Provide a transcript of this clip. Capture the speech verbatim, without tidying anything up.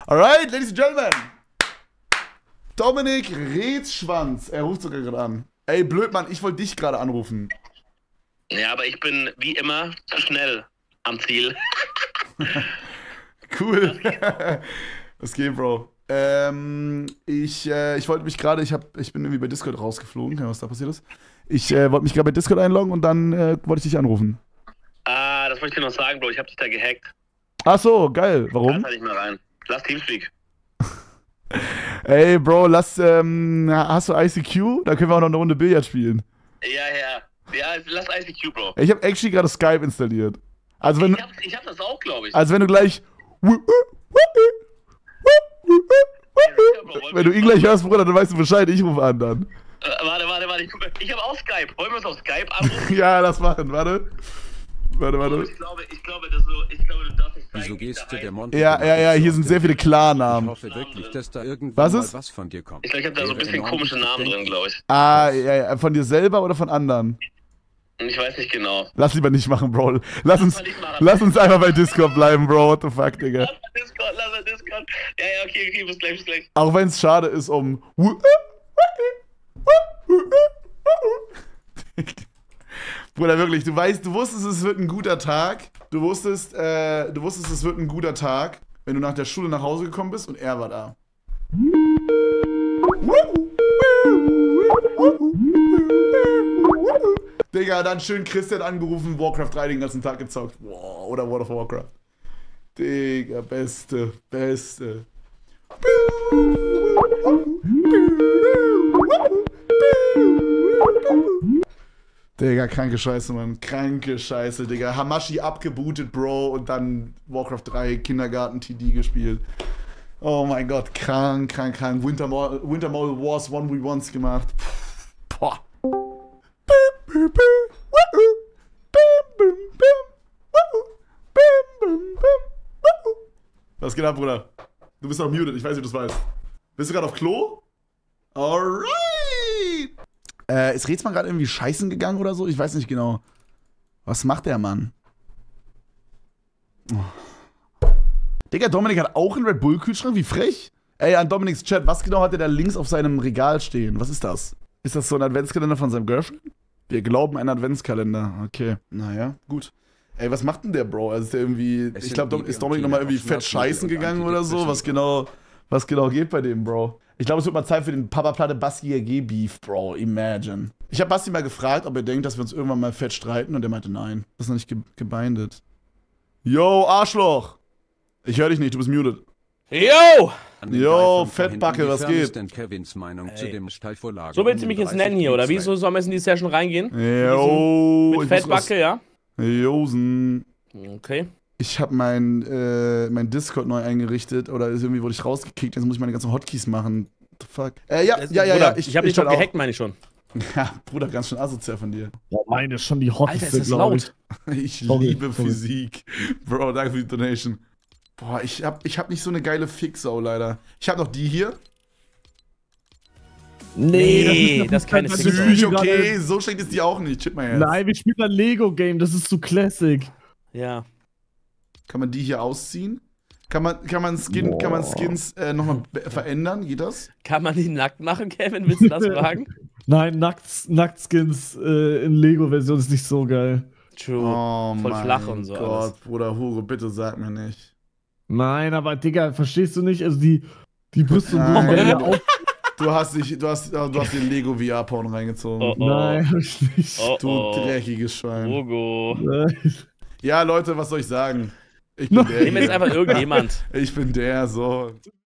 Alright, ladies and gentlemen. Dominik Rätschwanz. Er ruft sogar gerade an. Ey, blöd, Mann, ich wollte dich gerade anrufen. Ja, aber ich bin wie immer zu schnell am Ziel. Cool. Was geht, Bro? Ähm, ich, äh, ich wollte mich gerade, ich, hab, ich bin irgendwie bei Discord rausgeflogen, keine Ahnung, was da passiert ist. Ich äh, wollte mich gerade bei Discord einloggen und dann äh, wollte ich dich anrufen. Ah, das wollte ich dir noch sagen, Bro. Ich hab dich da gehackt. Ach so, geil. Warum? Lass halt nicht mal rein. Lass Teamspeak. Ey, Bro, lass, ähm, hast du I C Q? Da können wir auch noch eine Runde Billard spielen. Ja, ja. Ja, lass I C Q, Bro. Ich habe actually gerade Skype installiert. Also wenn, Ich hab, ich hab das auch, glaube ich. also wenn du gleich, wenn du ihn gleich hörst, Bruder, dann weißt du Bescheid, ich rufe an dann. Äh, warte, warte, warte. Ich, ich hab auch Skype. Wollen wir uns auf Skype anrufen? Ja, lass machen, warte. Warte, warte. Ich glaube, ich glaube, das so, ich glaube, du darfst nicht zeigen, Wieso wie gehst da du der heißt. Monte? Ja, ja, ja, hier sind sehr viele Ich Klarnamen. hoffe wirklich, dass da irgendwann Was mal ist? was von dir kommt. Ich glaube, ich hab da so ein bisschen komische Namen drin, glaube ich. Ah, ja, ja, von dir selber oder von anderen? Ich weiß nicht genau. Lass lieber nicht machen, Bro. Lass uns, Lass mal nicht machen. lass uns einfach bei Discord bleiben, Bro. What the fuck, Digga. Lass mal Discord, lass mal Discord. Ja, ja, okay, okay, bis gleich, bis gleich. Auch wenn es schade ist um... Bruder, wirklich, du weißt, du wusstest, es wird ein guter Tag. Du wusstest, äh, du wusstest, es wird ein guter Tag, wenn du nach der Schule nach Hause gekommen bist und er war da. Digga, dann schön Christian angerufen, Warcraft drei den ganzen Tag gezockt. Wow, oder World of Warcraft. Digga, beste, beste. Digga, kranke Scheiße, Mann. Kranke Scheiße, Digga. Hamashi abgebootet, Bro, und dann Warcraft drei Kindergarten-T D gespielt. Oh mein Gott, krank, krank, krank. Wintermall, Wintermall Wars one v ones gemacht. Boah. Was geht ab, Bruder? Du bist noch muted, ich weiß nicht, ob du das weißt. Bist du gerade auf Klo? Alright! Äh, ist Rätsmann gerade irgendwie scheißen gegangen oder so? Ich weiß nicht genau. Was macht der Mann? Oh. Digga, Dominik hat auch einen Red Bull-Kühlschrank? Wie frech? Ey, an Dominiks Chat, was genau hat er da links auf seinem Regal stehen? Was ist das? Ist das so ein Adventskalender von seinem Girlfriend? Wir glauben ein Adventskalender. Okay, naja, gut. Ey, was macht denn der, Bro? Also ist der irgendwie. Es Ich glaube, sind ist Dominik nochmal irgendwie fett scheißen gegangen oder so? Was Antidepressiva. genau, was genau geht bei dem, Bro? Ich glaube, es wird mal Zeit für den Papa-Platte Basti A G-Beef, Bro. Imagine. Ich habe Basti mal gefragt, ob er denkt, dass wir uns irgendwann mal fett streiten, und er meinte, nein. Das ist noch nicht ge gebindet. Yo, Arschloch! Ich höre dich nicht, du bist muted. Yo! Yo, Fettbacke, was geht? Denn Kevins Meinung zu dem Steilvorlagen. So willst du mich jetzt nennen hier, oder wie? So sollen wir jetzt in die Session reingehen? Yo, Mit ich muss Fettbacke, ja? was- Josen. Okay. Ich habe mein, äh, mein Discord neu eingerichtet, oder irgendwie wurde ich rausgekickt, jetzt muss ich meine ganzen Hotkeys machen. What the fuck? Äh, ja, ja, ja, Bruder, ja. Ich, ich hab dich doch halt gehackt, meine ich schon. auch. Ja, Bruder, ganz schön asozial von dir. Boah, meine ist schon die Alter, hotteste, ist das glaube ich. laut. Ich Sorry, liebe sorry. Physik. Bro, danke für die Donation. Boah, ich hab, ich hab nicht so eine geile Fixau, leider. Ich hab noch die hier. Nee, das ist keine das Fixau. ist- Süß, okay, so schlecht ist die auch nicht. Chip mal jetzt. Nein, wir spielen ein Lego-Game, das ist zu Classic. Ja. Kann man die hier ausziehen? Kann man, kann man, Skin, kann man Boah. Skins äh, nochmal verändern? Geht das? Kann man die nackt machen, Kevin? Willst du das fragen? Nein, Nackt, Nacktskins äh, in Lego-Version ist nicht so geil. True. Oh Voll mein flach und so Gott, alles. Bruder Hure, bitte sag mir nicht. Nein, aber Digga, verstehst du nicht? Also die, die Brüste und Nein. Busen werden ja auch. Du hast dich, du hast, du hast den Lego V R-Porn reingezogen. Oh, oh. Nein, hab ich nicht. Oh, Du oh. dreckiges Schwein. Logo. Nein. Ja, Leute, was soll ich sagen? Ich bin der. Nimm jetzt hier. einfach irgendjemand. Ich bin der, so.